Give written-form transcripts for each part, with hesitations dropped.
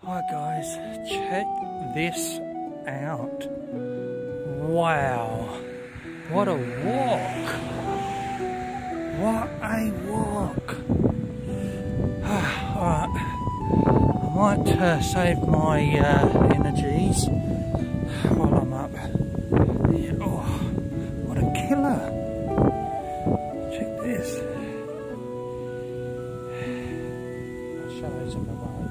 Hi guys, check this out. Wow, what a walk. What a walk. Alright, I might save my energies while I'm up. Yeah, oh, what a killer. Check this. I'll show you some of my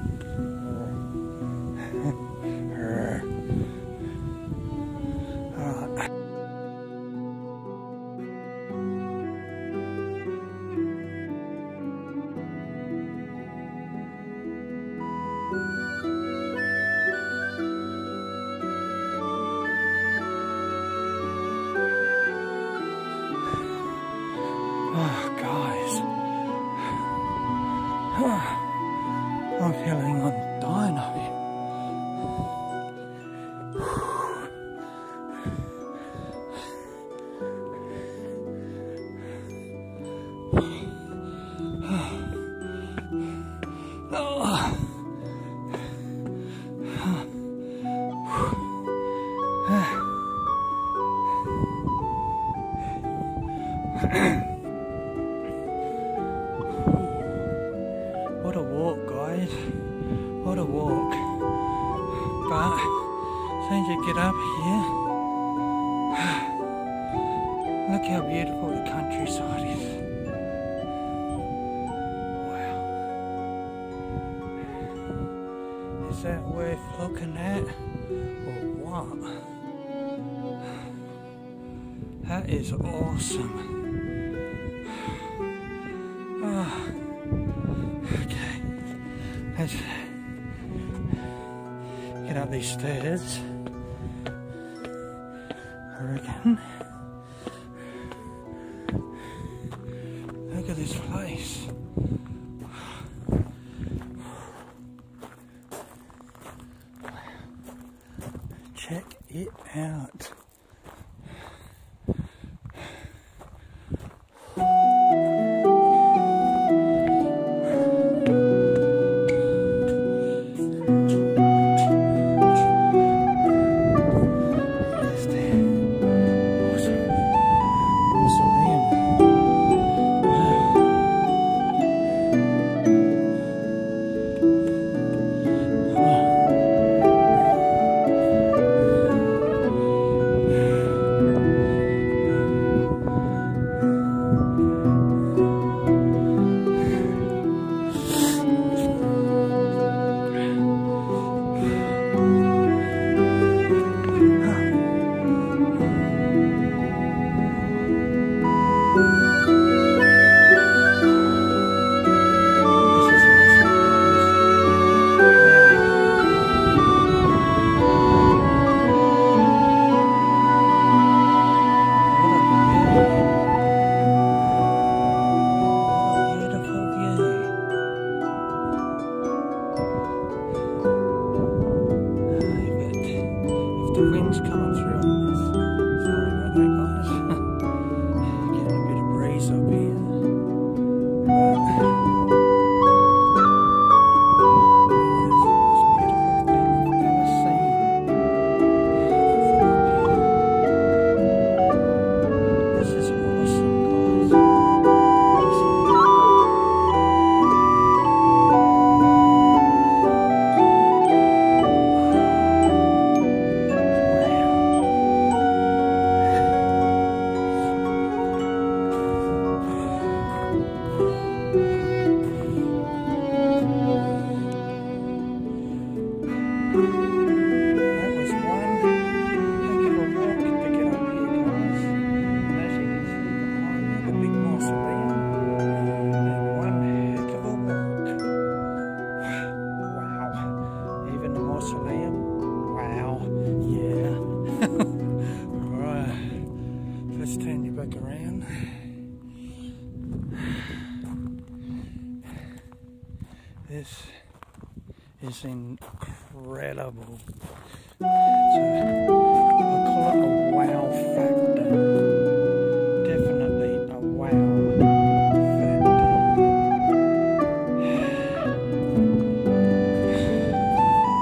oh, guys, I'm feeling I'm dying of it. What a walk, guys. What a walk. But as soon as you get up here, look how beautiful the countryside is. Wow. Is that worth looking at or what? That is awesome. Oh. Okay, let's get up these stairs, I reckon. Look at this place. Check it out. The wind's coming through on this. Sorry about that, guys. Getting a bit of breeze up here. Let's turn you back around. This is incredible. I call it a wow factor. Definitely a wow factor.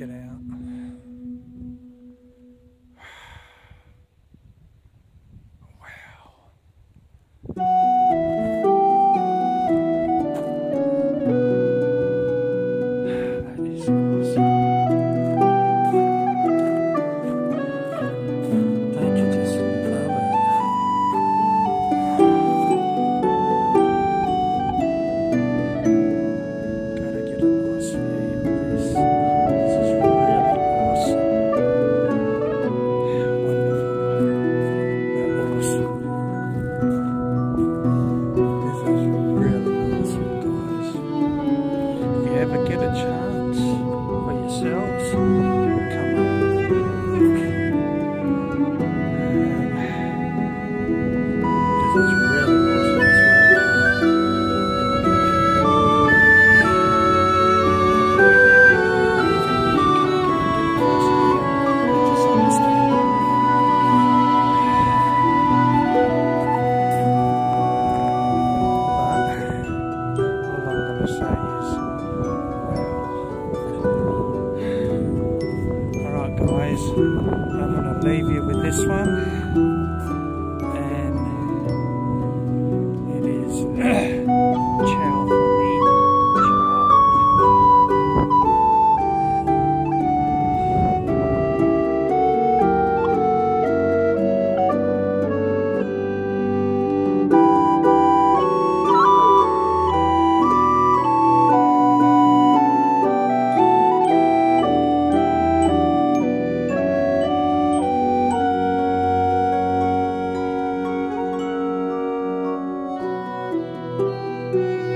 it out. That is awesome. Don't you just love it? Gotta get a nice view of this. This is really awesome. Wonderful. They're awesome. This is really awesome, guys. If you ever get a chance for yourselves, come up with a look. This is really awesome as well. Alright guys, I'm going to leave you with this one, and it is ciao for me, ciao.